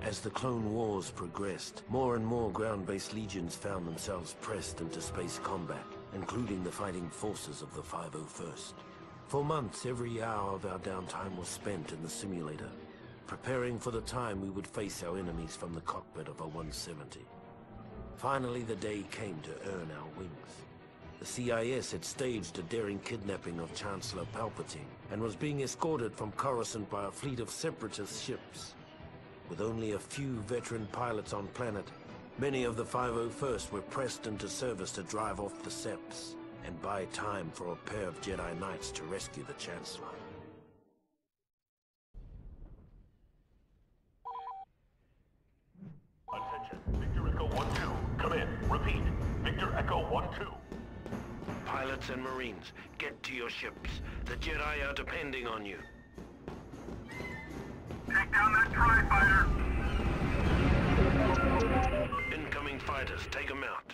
As the Clone Wars progressed, more and more ground-based legions found themselves pressed into space combat, including the fighting forces of the 501st. For months, every hour of our downtime was spent in the simulator, preparing for the time we would face our enemies from the cockpit of a 170. Finally, the day came to earn our wings. The CIS had staged a daring kidnapping of Chancellor Palpatine and was being escorted from Coruscant by a fleet of separatist ships. With only a few veteran pilots on planet, many of the 501st were pressed into service to drive off the Seps and buy time for a pair of Jedi Knights to rescue the Chancellor. Attention, Victor Echo 1-2. Come in. Repeat. Victor Echo 1-2. Pilots and Marines, get to your ships. The Jedi are depending on you. Take down that TIE fighter! Incoming fighters, take them out.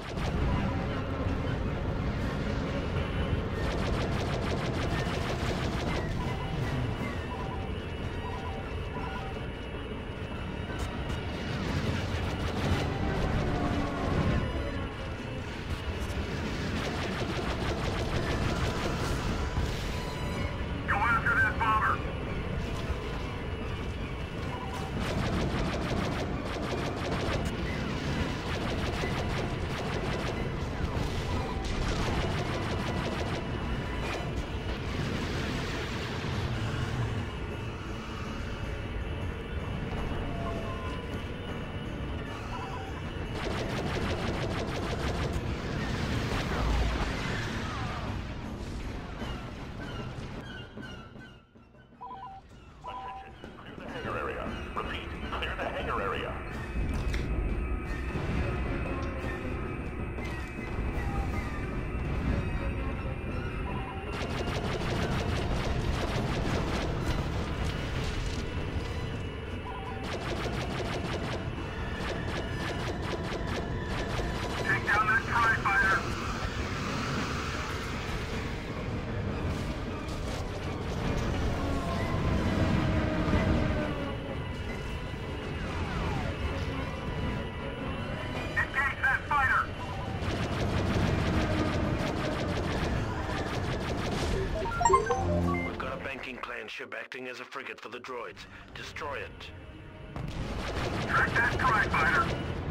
Ship acting as a frigate for the droids. Destroy it. Track that TIE fighter!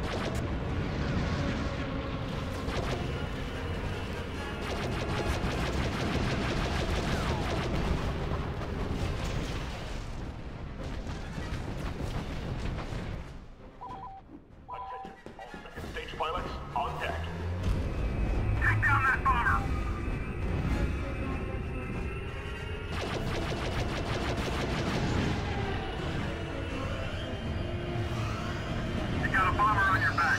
Attention, all second stage pilots on deck. Take down that bomber! Got a bomber on your back.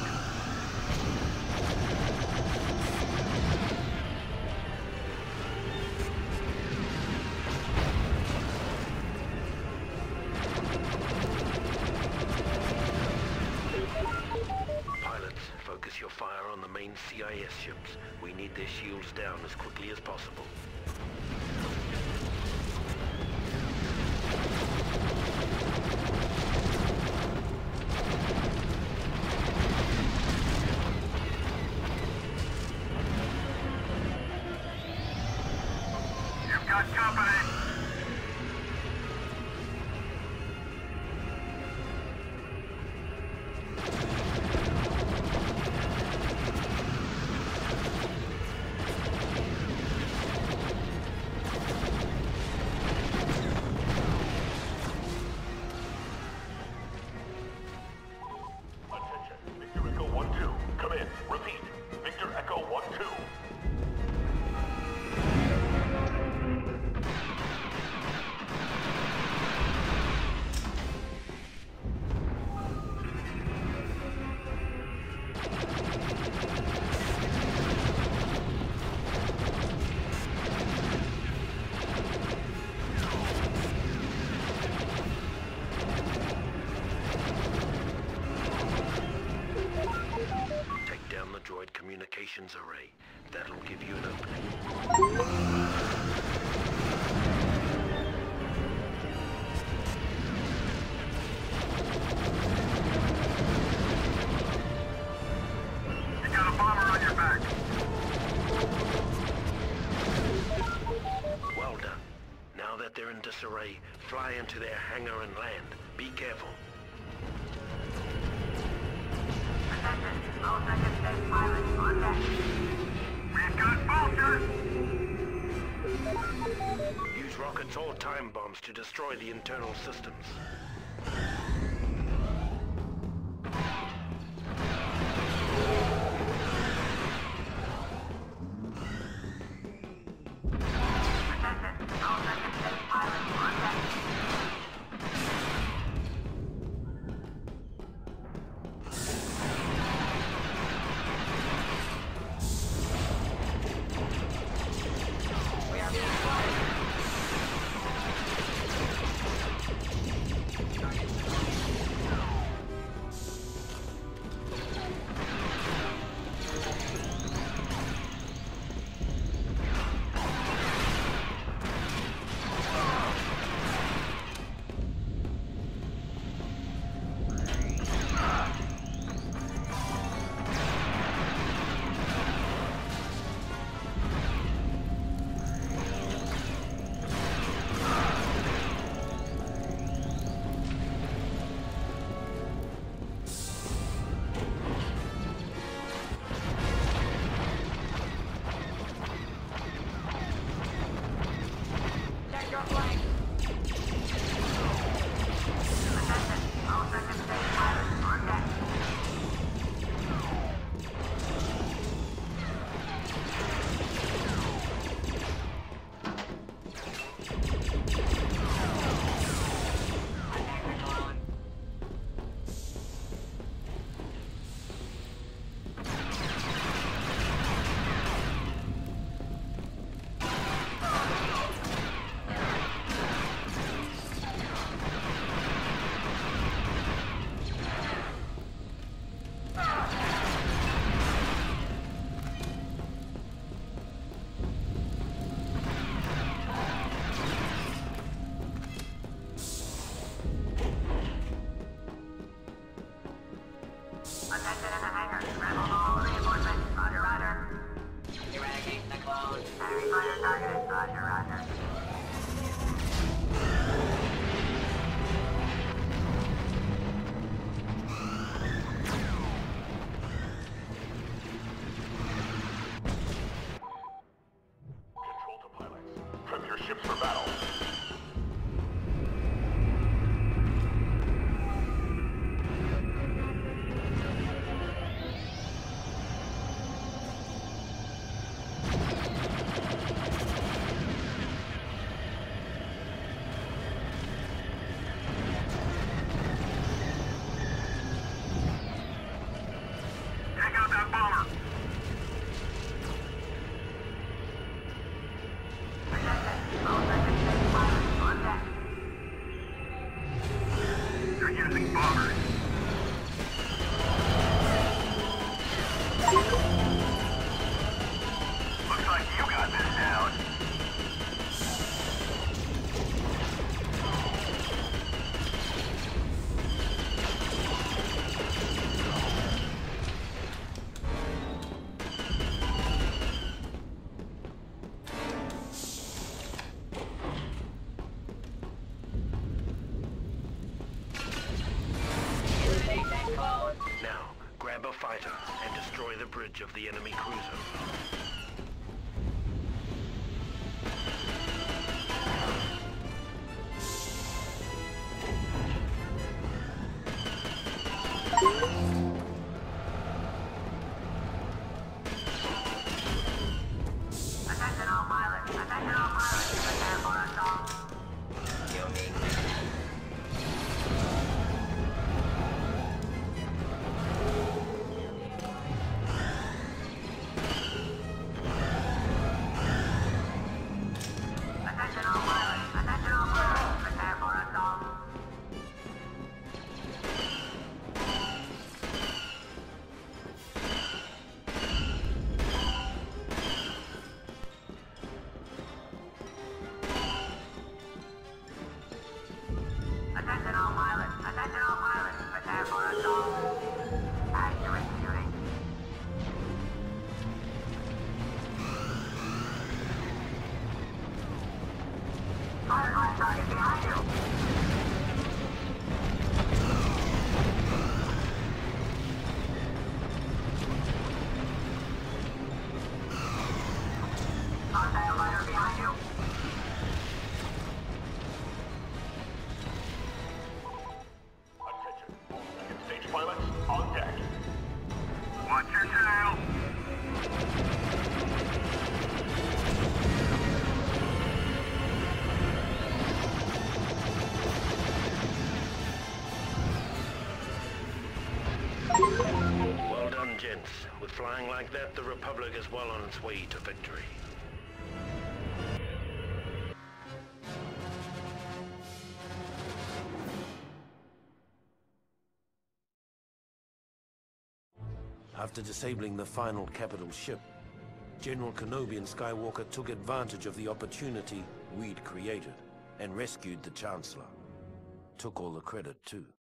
Pilots, focus your fire on the main CIS ships. We need their shields down as quickly as possible. Got company. Attention, Victor Echo 1-2. Come in. Repeat. Victor Echo 1-2. Communications array. That'll give you an opening. in disarray, fly into their hangar and land. Be careful. Attention, all second stage pilots on deck. We've got vultures! Use rockets or time bombs to destroy the internal systems. Attention in the hangar. Rebel all reinforcements. Roger, roger. Eradicating the clone. Enemy fighter targeted. Roger, roger. Control to pilots. Prep your ships for battle. Take out that bomber! Attention, all second stage pilots on deck. They're using bombers. Looks like you got this down. Now, grab a fighter and destroy the bridge of the enemy cruiser. Attention all pilots. Attention all pilots. Prepare for assault. target behind you. Contact fighter behind you. Attention, all second stage pilots on deck. Watch your tail. Well done, gents. With flying like that, the Republic is well on its way to victory. After disabling the final capital ship, General Kenobi and Skywalker took advantage of the opportunity we'd created and rescued the Chancellor. Took all the credit, too.